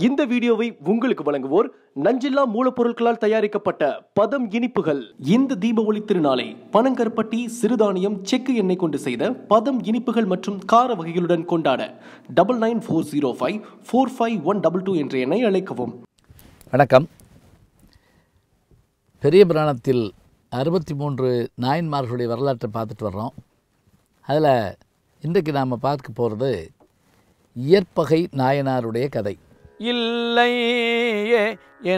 இந்த வீடியோவை உங்களுக்கு வழங்குவோர் நஞ்சில்லா மூலப்பொருட்களால் தயாரிக்கப்பட்ட பதம் இனிப்புகள். இந்த தீப ஒளி திருநாளை பனங்கருப்பட்டி, சிறுதானியம், செக்கு எண்ணெய் கொண்டு செய்த பதம் இனிப்புகள் மற்றும் கார வகைகளுடன் கொண்டாட 9940545122 என்ற எண்ணை அழைக்கவும். வணக்கம். பெரிய புராணத்தில் 63 நாயன்மார்களுடைய வரலாற்றை பார்த்துட்டு வர்றோம். அதில் இன்றைக்கு நாம் பார்க்க போகிறது இயற்பகை நாயனாருடைய கதை. இல்லையே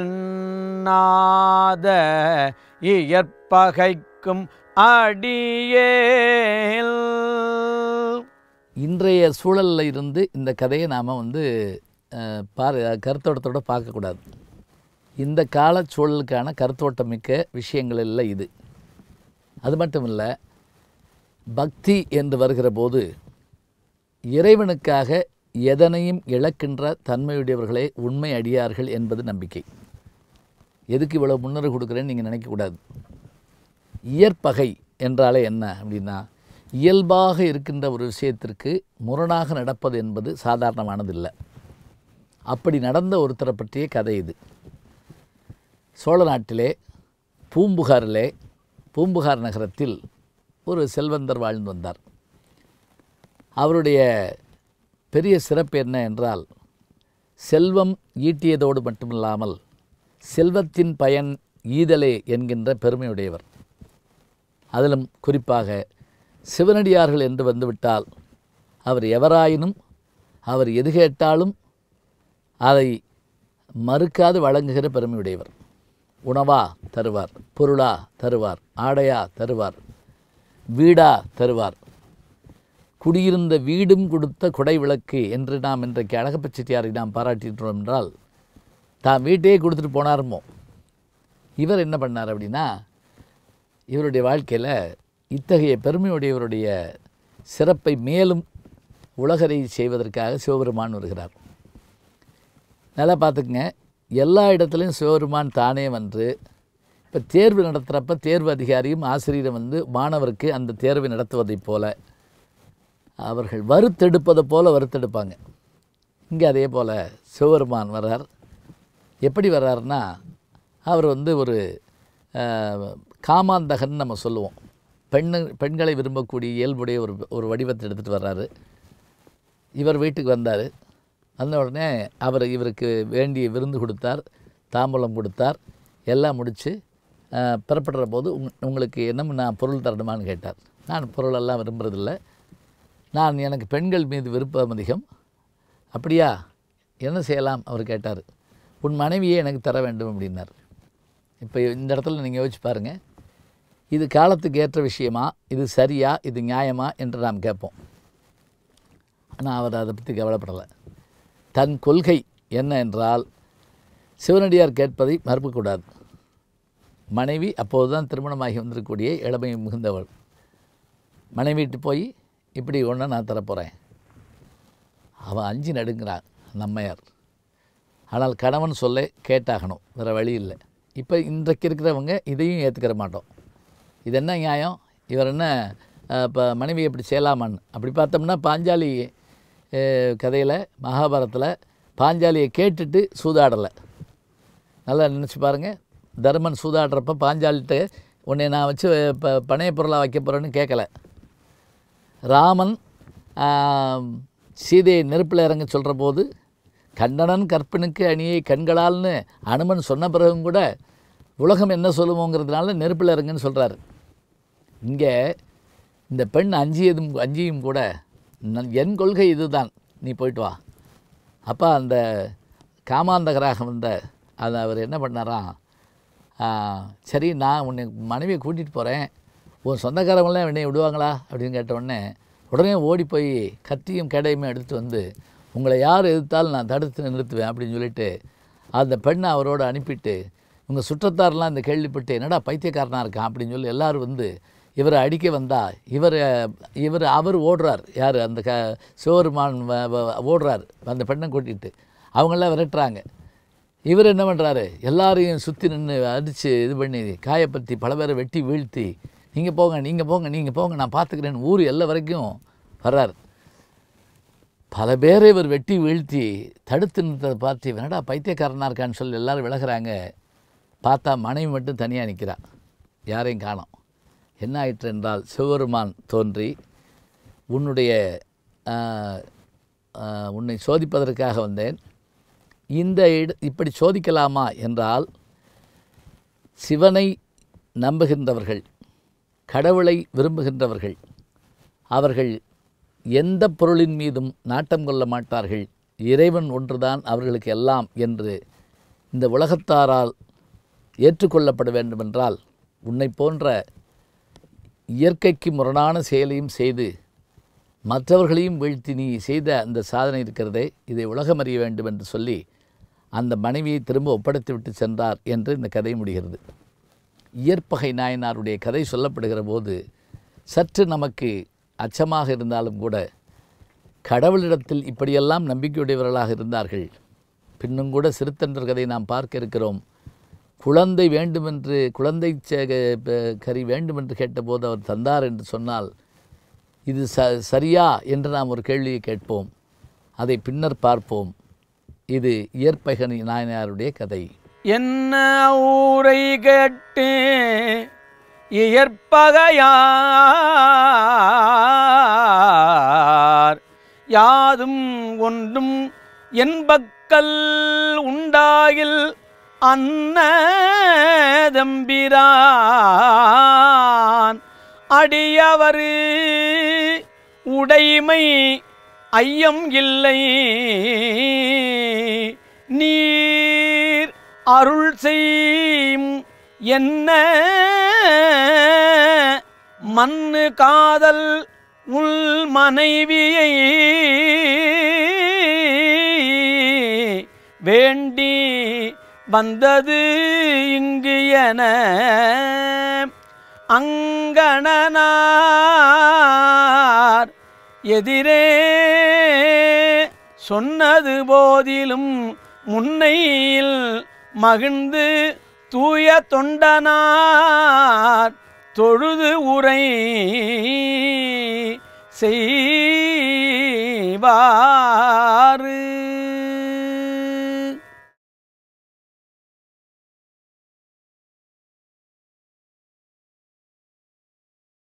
என்னாத இயற்பகைக்கும் அடியேல். இன்றைய சூழலில் இருந்து இந்த கதையை நாம் கருத்தோட்டத்தோடு பார்க்கக்கூடாது. இந்த கால சூழலுக்கான கருத்தோட்டம் மிக்க விஷயங்கள் இல்லை இது. அது மட்டும் இல்லை, பக்தி என்று வருகிற போது இறைவனுக்காக எதனையும் இழக்கின்ற தன்மையுடையவர்களே உண்மை அடியார்கள் என்பது நம்பிக்கை. எதுக்கு இவ்வளோ முன்னுரை கொடுக்குறேன்னு நீங்கள் நினைக்கக்கூடாது. இயற்பகை என்றாலே என்ன அப்படின்னா, இயல்பாக இருக்கின்ற ஒரு விஷயத்திற்கு முரணாக நடப்பது என்பது சாதாரணமானதில்லை. அப்படி நடந்த ஒருத்தரை பற்றிய கதை இது. சோழ நாட்டிலே பூம்புகார் நகரத்தில் ஒரு செல்வந்தர் வாழ்ந்து வந்தார். அவருடைய பெரிய சிறப்பு என்ன என்றால், செல்வம் ஈட்டியதோடு மட்டுமில்லாமல் செல்வத்தின் பயன் ஈதலே என்கின்ற பெருமையுடையவர். அதிலும் குறிப்பாக சிவனடியார்கள் என்று வந்துவிட்டால் அவர் எவராயினும் அவர் எது கேட்டாலும் அதை மறுக்காது வழங்குகிற பெருமையுடையவர். உணவா தருவார், பொருளா தருவார், ஆடையா தருவார், வீடா தருவார். குடியிருந்த வீடும் கொடுத்த குடை விளக்கு என்று நாம் இன்றைக்கு அழகப்ப செட்டியாரை நாம் பாராட்டிட்டோம் என்றால், தான் வீட்டையே கொடுத்துட்டு போனாருமோ. இவர் என்ன பண்ணார் அப்படின்னா, இவருடைய வாழ்க்கையில் இத்தகைய பெருமையுடையவருடைய சிறப்பை மேலும் உலகரை செய்வதற்காக சிவபெருமான் வருகிறார். நல்லா பார்த்துக்குங்க, எல்லா இடத்துலையும் சிவபெருமான் தானே வந்து, இப்போ தேர்வு நடத்துகிறப்ப தேர்வு அதிகாரியும் ஆசிரியரும் மாணவருக்கு அந்த தேர்வை நடத்துவதைப் போல அவர்கள் வறுத்தெடுப்பதை போல் வறுத்தெடுப்பாங்க. இங்கே அதே போல் சிவபெருமான் வர்றார். எப்படி வர்றாருன்னா, அவர் ஒரு காமாந்தகன் நம்ம சொல்லுவோம். பெண்களை விரும்பக்கூடிய இயல்புடைய ஒரு வடிவத்தை எடுத்துகிட்டு வர்றாரு. இவர் வீட்டுக்கு வந்தார். வந்த உடனே இவருக்கு வேண்டிய விருந்து கொடுத்தார், தாம்பூலம் கொடுத்தார். எல்லாம் முடித்து புறப்படுற போது உங்களுக்கு என்ன நான் பொருள் தரணுமான்னு கேட்டார். நான் பொருளெல்லாம் விரும்புறதில்லை, எனக்கு பெண்கள் மீது விருப்பம் அதிகம். அப்படியா, என்ன செய்யலாம் அவர் கேட்டார். உன் மனைவியே எனக்கு தர வேண்டும் அப்படின்னார். இப்போ இந்த இடத்துல நீங்கள் யோசிச்சு பாருங்கள், இது காலத்துக்கு ஏற்ற விஷயமா, இது சரியா, இது நியாயமா என்று நாம் கேட்போம். ஆனால் அவர் அதை பற்றி கவலைப்படலை. தன் கொள்கை என்ன என்றால், சிவனடியார் கேட்பதை மறுக்கக்கூடாது. மனைவி அப்போது தான் திருமணமாகி வந்திருக்கக்கூடிய இளமை மிகுந்தவள். மனைவிட்டு போய் இப்படி ஒன்று நான் தரப்போகிறேன். அவன் அஞ்சு நடுங்கிறான் நம்மையார். ஆனால் கணவன் சொல்ல கேட்டாகணும், வேறு வழி இல்லை. இப்போ இன்றைக்கு இருக்கிறவங்க இதையும் ஏற்றுக்கிற மாட்டோம். இது என்ன நியாயம், இவர் என்ன இப்போ மனைவி எப்படி செய்யலாமான்னு. அப்படி பார்த்தோம்னா பாஞ்சாலி கதையில் மகாபாரதத்தில் பாஞ்சாலியை கேட்டுட்டு சூதாடலை. நல்லா நினச்சி பாருங்கள். தர்மன் சூதாடுறப்ப பாஞ்சாலிகிட்ட உன்னை நான் வச்சு இப்போ பணைய பொருளாக வைக்க போகிறேன்னு கேட்கலை. ராமன் சீதையை நெருப்பில் இறங்க சொல்கிற போது, கண்டனன் கற்பனுக்கு அணியை கண்களால்னு அனுமன் சொன்ன பிறகும் கூட உலகம் என்ன சொல்லுவோங்கிறதுனால நெருப்பில் இறங்குன்னு சொல்கிறாரு. இங்கே இந்த பெண் அஞ்சியும் கூட என் கொள்கை இதுதான், நீ போயிட்டு வா. அப்போ அந்த காமாந்தகராக அவர் என்ன பண்ணாராம், சரி நான் உன்னை மனைவியை கூட்டிகிட்டு போகிறேன், உன் சொந்தக்காரங்களாம் என்னை விடுவாங்களா அப்படின்னு கேட்டவுடனே உடனே ஓடி போய் கத்தியும் கேடையுமே எடுத்துகிட்டு உங்களை யார் எதிர்த்தாலும் நான் தடுத்து நிறுத்துவேன் அப்படின்னு சொல்லிட்டு அந்த பெண்ணை அவரோடு அனுப்பிட்டு, உங்கள் சுற்றத்தாரெலாம் இந்த கேள்விப்பட்டு என்னடா பைத்தியக்காரனாக இருக்கான் அப்படின்னு சொல்லி எல்லோரும் இவரை அடிக்க வந்தால் அவர் ஓடுறார். யார் அந்த சிவபெருமான் ஓடுறார் அந்த பெண்ணை கூட்டிகிட்டு. அவங்களாம் விரட்டுறாங்க. இவர் என்ன பண்ணுறாரு, எல்லாரையும் சுற்றி நின்று அடித்து இது பண்ணி காயப்படுத்தி பல பேரை வெட்டி வீழ்த்தி, நீங்கள் போங்க நான் பார்த்துக்கிறேன்னு ஊர் எல்லை வரைக்கும் வர்றார். பல பேரை இவர் வெட்டி வீழ்த்தி தடுத்து நின்றதை பார்த்து என்னடா பைத்தியக்காரனாக இருக்கான்னு சொல்லி எல்லோரும் விலகிறாங்க. பார்த்தா மனைவி மட்டும் தனியாக நிற்கிறா, யாரையும் காணோம். என்ன ஆயிற்று என்றால் சிவபெருமான் தோன்றி உன்னை சோதிப்பதற்காக வந்தேன், இப்படி சோதிக்கலாமா என்றால் சிவனை நம்புகின்றவர்கள், கடவுளை விரும்புகின்றவர்கள், அவர்கள் எந்த பொருளின் மீதும் நாட்டம் கொள்ள மாட்டார்கள், இறைவன் ஒன்றுதான் அவர்களுக்கு எல்லாம் என்று இந்த உலகத்தாரால் ஏற்றுக்கொள்ளப்பட வேண்டுமென்றால் உன்னை போன்ற இயற்கைக்கு முரணான செயலையும் செய்து மற்றவர்களையும் வீழ்த்தி நீ செய்த அந்த சாதனை இருக்கிறதே, இதை உலகம் அறிய வேண்டும் என்று சொல்லி அந்த மனைவியை திரும்ப ஒப்படைத்துவிட்டு சென்றார் என்று இந்த கதை முடிகிறது. இயற்பகை நாயனாருடைய கதை சொல்லப்படுகிற போது சற்று நமக்கு அச்சமாக இருந்தாலும் கூட கடவுளிடத்தில் இப்படியெல்லாம் நம்பிக்கையுடையவர்களாக இருந்தார்கள். பின்னும் கூட சிறுத்தொண்டர் கதை நாம் பார்க்க இருக்கிறோம். குழந்தை வேண்டுமென்று குழந்தை கறி வேண்டுமென்று கேட்டபோது அவர் தந்தார் என்று சொன்னால் இது சரியா என்று நாம் ஒரு கேள்வியை கேட்போம். அதை பின்னர் பார்ப்போம். இது இயற்பகை நாயனாருடைய கதை. என்ன ஊரை கேட்டு இயற்பகையார் யாதும் ஒன்றும் என்பக்கல் உண்டாகில் அன்னதம்பிரான் அடியவரு உடைமை ஐயம் இல்லை நீர் அருள் செய்யும் என்ன மண்ணு காதல் உள் மனைவியை வேண்டி வந்தது இங்கு என அங்கணனார் எதிரே சொன்னது போதிலும் முன்னையில் மகிழ்ந்து தூய தொண்டனார் தொழுது உரை செய்வார்.